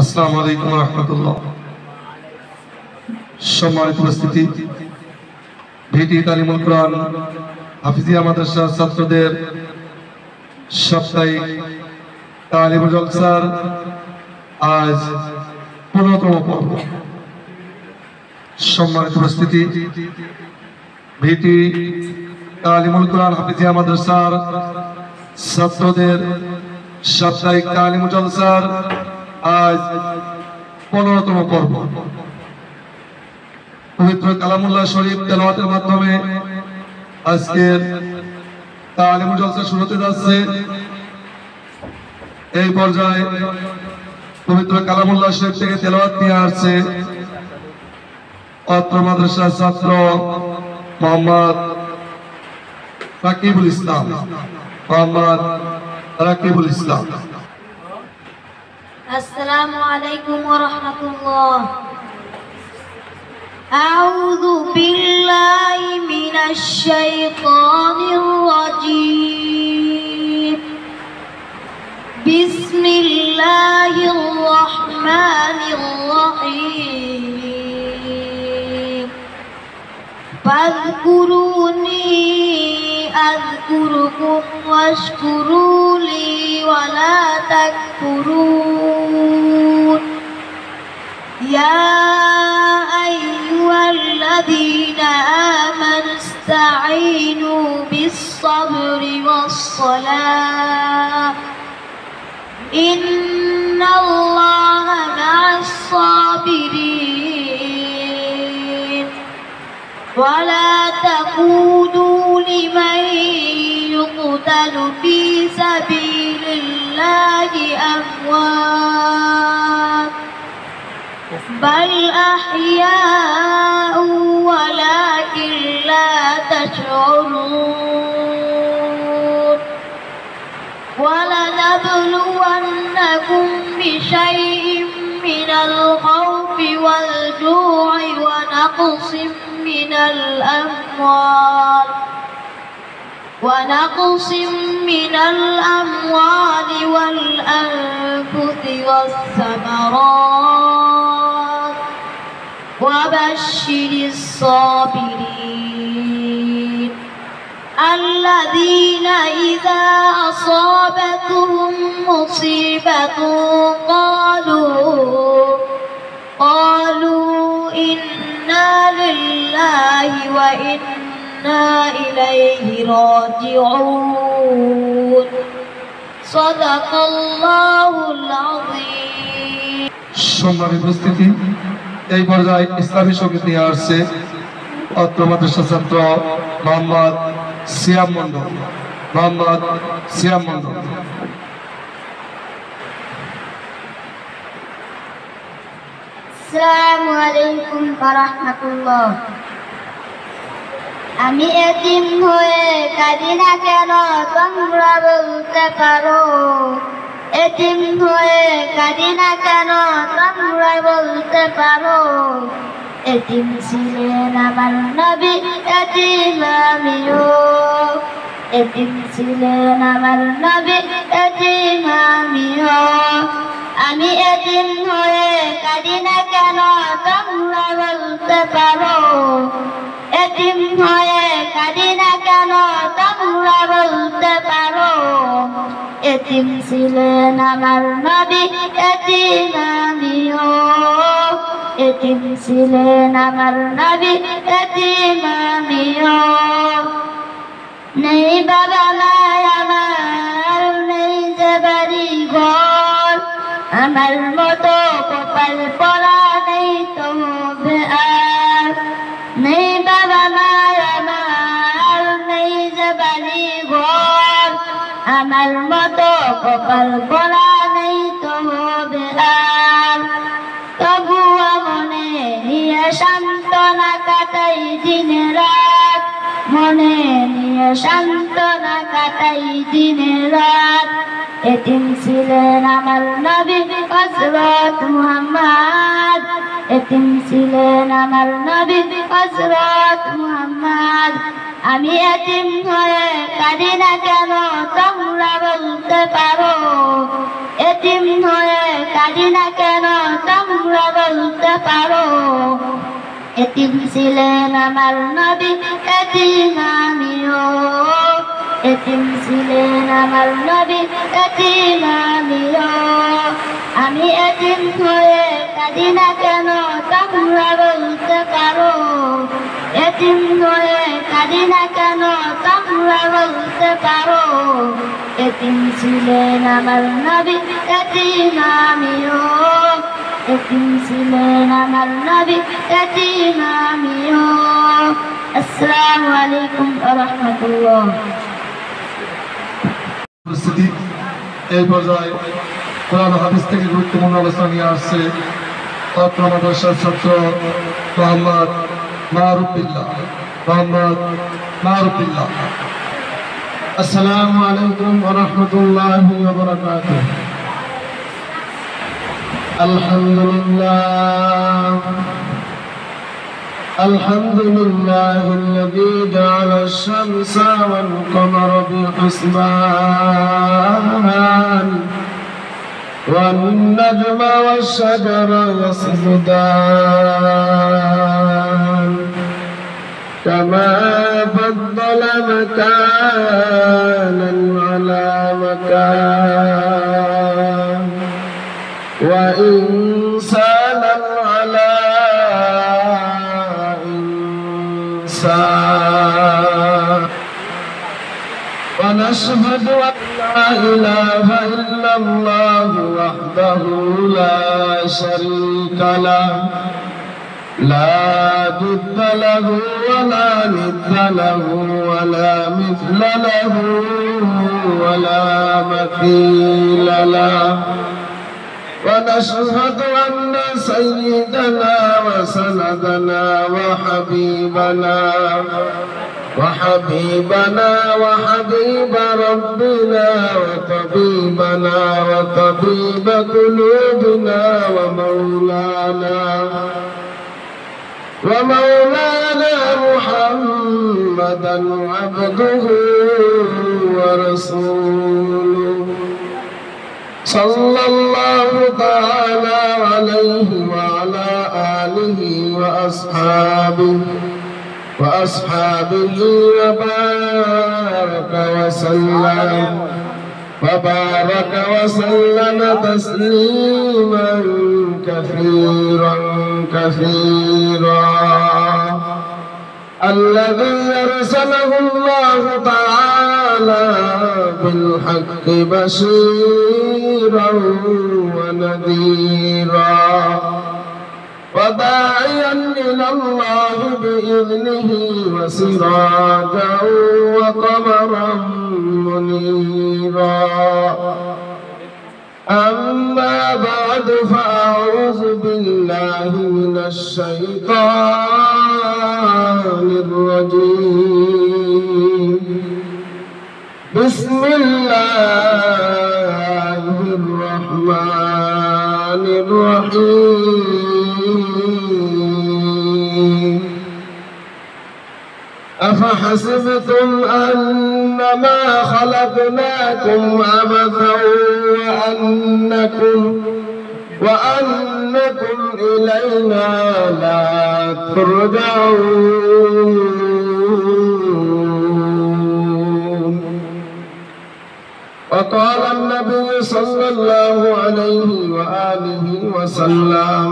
আসসালামু আলাইকুম ওয়া রাহমাতুল্লাহ। সম্মানিত উপস্থিতি, ভিটি তালিমুল কোরআন হাফিজিয়া মাদ্রাসার ছাত্রদের সাপ্তাহিক তালিম জলসার আজ 15তম পর্ব। সম্মানিত উপস্থিতি, ভিটি তালিমুল কোরআন হাফিজিয়া মাদ্রাসার ছাত্রদের সাপ্তাহিক তালিম জলসার আজ 15তম পর্ব। পবিত্র কালামুল্লাহ শরীফ তেলাওয়াতের মাধ্যমে আজকের তালিম জলসা শুরু হতে যাচ্ছে। এই পর্যায়ে পবিত্র কালামুল্লাহ শরীফ থেকে তেলাওয়াত নিয়ে আসছে অত্র মাদ্রাসার ছাত্র মোহাম্মদ রাকিবুল ইসলাম। السلام عليكم ورحمة الله. أعوذ بالله من الشيطان الرجيم. بسم الله الرحمن الرحيم. فاذكروني أذكركم واشكروا لي ولا تكفرون. يا أيها الذين آمنوا استعينوا بالصبر والصلاة إن الله مع الصابرين. ولا تقولوا لمن يقتل في سبيل الله أموات بل أحياء ولكن لا تشعرون. ولنبلونكم بشيء من الخوف والجوع ونقص من الأموال والأنفس والثمرات وبشر الصابرين الذين إذا أصابتهم مصيبة قالوا إنا لله وإنا إليه راجعون. صدق الله العظيم. সম্মানিত উপস্থিতি, এই পর্যায়ে ইসলামী সঙ্গীত নিয়ে আসছে অত্র মাদ্রাসার ছাত্র মোহাম্মদ সিয়াম মন্ডল। আসসালামু আলাইকুম ওয়া রাহমাতুল্লাহ। আমি এতিম হয়ে কাঁদি না কেন তোমরা বলতে পারো। এতিম হয়ে কাঁদি না কেন তোমরা বলতে পারো। এতিম ছিলেন আমার নবী, এতিম আমিও। এতিম ছিলেন আমার নবী, এতিম আমিও। আমি এতিম হয়ে কাঁদি না কেন তোমরা বলতে পারো। এতিম হয়ে কাঁদি না কেন তোমরা বলতে পারো। এতিম ছিলেন আমার নবী, এতিম আমিও। এতিম ছিলেন আমার নবী, এতিম আমিও। নেই বাবা মায় আমার, নেই যে বাড়ি ঘর। আমার মতো কপাল পরা নেই তো হবে আর। নেই বাবা মায় আমার, নেই যে বাড়ি ঘর। আমার মতো কপাল পরা নেই তো হবে আর। তবুও মনে নিয়ে সান্ত্বনা কাটাই দিন রাত। মনে নিয়ে সান্ত্বনা কাটাই দিন রাত। এতিম ছিলেন আমার নবী হযরত মুহাম্মদ। এতিম ছিলেন আমার নবী হযরত মুহাম্মদ। আমি এতিম হয়ে কাঁদি না কেন তোমরা বলতে পারো। এতিম হয়ে কাঁদি কাঁদি না কেন তোমরা বলতে পারো এতিম ছিলেন আমার নবী এতিম আমিও এতিম ছিলেন আমার নবী এতিম আমিও আমি এতিম হয়ে কাঁদি না কেন তোমরা বলতে পারো এতিম হয়ে কাঁদি না কেন তোমরা বলতে পারো এতিম ছিলেন আমার নবী এতিম আমিও এতিম ছিলেন আমার নবী এতিম আমিও আসসালামু আলাইকুম ওয়া রাহমাতুল্লাহ। পরিস্থিতি এই পর্যায়ে কোরআন হাদিস থেকে গুরুত্বপূর্ণ আলোচনা নিয়ে আসছে অত্র মাদ্রাসার ছাত্র মোহাম্মদ মারুফুল্লাহ। السلام عليكم ورحمة الله وبركاته. الحمد لله الذي جعل الشمس والقمر بحسبان والنجم والشجر يسجدان كما فضل مكانا على مكان وإنسانا على إنسان ونشهد أن لا إله إلا الله وحده لا شريك له لا ضد له ولا ند له ولا مثل له ولا مثيل له ونشهد أن سيدنا وسندنا وحبيبنا وحبيب ربنا وطبيبنا وطبيب قلوبنا ومولانا محمدا عبده ورسوله صلى الله تعالى عليه وعلى آله وأصحابه وبارك وسلم تسليما كثيرا الذي أرسله الله تعالى بالحق بشيرا ونذيرا وداعيا إلى الله بإذنه وسراجا وقمرا منيرا أما بعد فأعوذ بالله من الشيطان الرجيم بسم الله الرحمن الرحيم أفحسبتم أنما خلقناكم عبثا وأنكم إلينا لا ترجعون وقال النبي صلى الله عليه وآله وسلم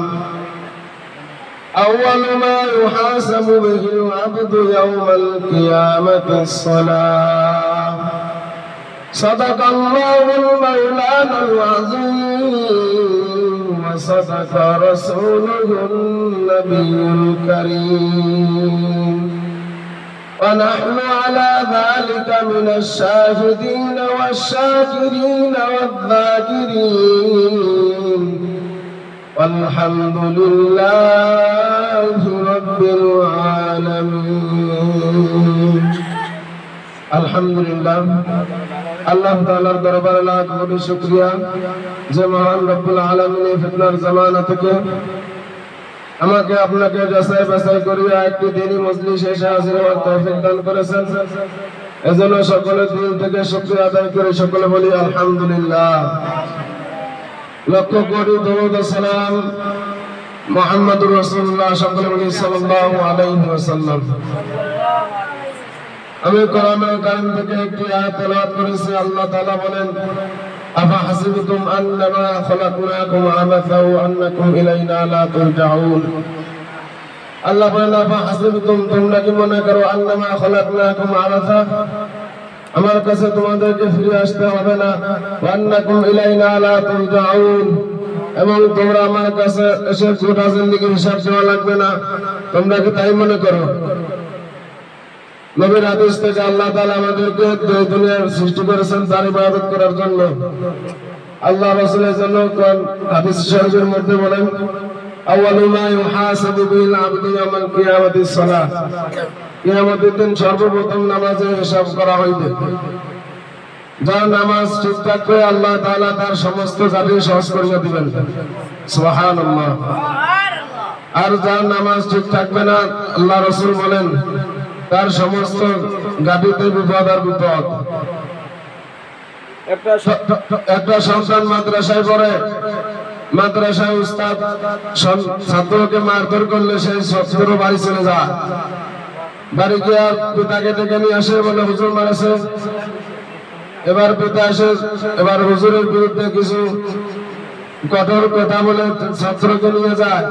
أول ما يحاسب به العبد يوم القيامة الصلاة صدق الله المولانا العظيم وصدق رسوله النبي الكريم ونحن على ذلك من الشاهدين والشاكرين والذاكرين والحمد لله رب العالمين الحمد لله আল্লাহ তাআলার দরবারে লাখ কোটি শুকরিয়া যে মহান রব্বুল আলামিন ফিতনার জামানা থেকে আমাকে আপনাকে যাচাই বাছাই করিয়া একটি দিনই মজলিসে এসে হাজির হওয়ার তৌফিক দান করেছেন। এজন্য সকলে দিল থেকে শুকরিয়া আদায় করে সকলে বলি আলহামদুলিল্লাহ। লক্ষ কোটি দরুদ ও সালাম মুহাম্মদুর রাসূলুল্লাহ সাল্লাল্লাহু আলাইহি ওয়াসাল্লাম। আমি কোরআনুল কারীম থেকে একটি আয়াত তেলাওয়াত করেছি। আল্লাহ তাআলা বলেন, আফা হাসিবতুম আন্নামা খলাকনাকুম আবাসা ওয়া আন্নাকুম ইলাইনা লা তুরজাউন। আল্লাহ বলেন, আফা হাসিবতুম, তোমরা কি মনে করো, আন্নামা খলাকনাকুম আবাসা, আমার কাছে তোমাদেরকে ফিরে আসতে হবে না, ওয়া আন্নাকুম ইলাইনা লা তুরজাউন, এবং তোমরা আমার কাছে এসে গোটা জিন্দেগীর হিসাব দেওয়া লাগবে না। তোমরা কি তাই মনে করো? নবীর হাদিস থেকে আল্লাহ তাআলা আমাদেরকে দুনিয়ার সৃষ্টি করেছেন তার ইবাদত করার জন্য। আল্লাহ রাসূলের জন্য কোন হাদিস শরীফের মধ্যে বলেন, আউয়ালু মা ইউহাসাবু বিল আবদু ইয়াওমাল কিয়ামাতিস সালাহ, কিয়ামতের দিন সর্বপ্রথম নামাজের হিসাব করা হইবে। যার নামাজ ঠিকঠাক করে আল্লাহ তাআলা তার সমস্ত জাতি সহজ করে দিবেন। সুবহানাল্লাহ। আর যার নামাজ ঠিক থাকবে না, আল্লাহ রাসূল বলেন, তার সমস্ত গাড়িতে বিপদ আর বিপদ। একটা সন্তান মাদ্রাসায় পড়ে, মাদ্রাসায় উস্তাদ ছাত্রকে মারধর করলে সেই ছাত্র বাড়ি চলে যায়। বাড়ি গিয়ে পিতাকে ডেকে নিয়ে আসে, বলে হুজুর মারেছে। এবার পিতা আসে, এবার হুজুরের বিরুদ্ধে কিছু কঠোর কথা বলে ছাত্রকে নিয়ে যায়।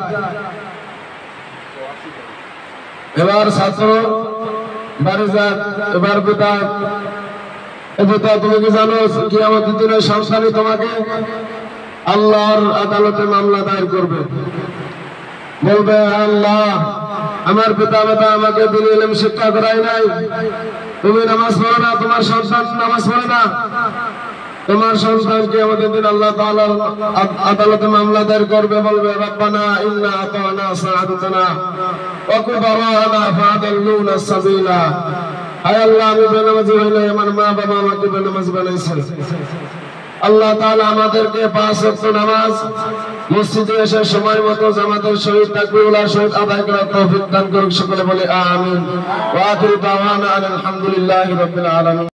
এবার ছাত্র বাড়ি যায়, এবার পিতা, তুমি কি জানো কিয়ামতের দিনে সন্তানই তোমাকে আল্লাহর আদালতে মামলা দায়ের করবে। বলবে, আল্লাহ, আমার পিতা মাতা আমাকে দিনের ইলম শিক্ষা করায় নাই, তুমি নামাজ পড়ো না, তোমার সন্তান নামাজ পড়ে না, তোমার সন্তানকে আমাদের দিন আল্লাহ তাআলার আদালতে মামলা দায়ের করবে। বলবে, রব্বানা ইন্না আতানা সাআদাতানা ওয়া কুবারানা ফাদাল্লুনা সাবিলা। হায় আল্লাহ, আমি বেনামাজি হইলে আমার মা বাবা আমাকে বেনামাজি বানাইছে। আল্লাহ তাআলা আমাদেরকে 5 ওয়াক্ত নামাজ মসজিদে এসে সময় মতো জামাতের সহিত তাকবীরুল্লাহ সহিত আদায় করার তৌফিক দান করুক। সকলে বলে আমিন। ওয়া আখিরু দাওয়ানা আলহামদুলিল্লাহি রাব্বিল আলামিন।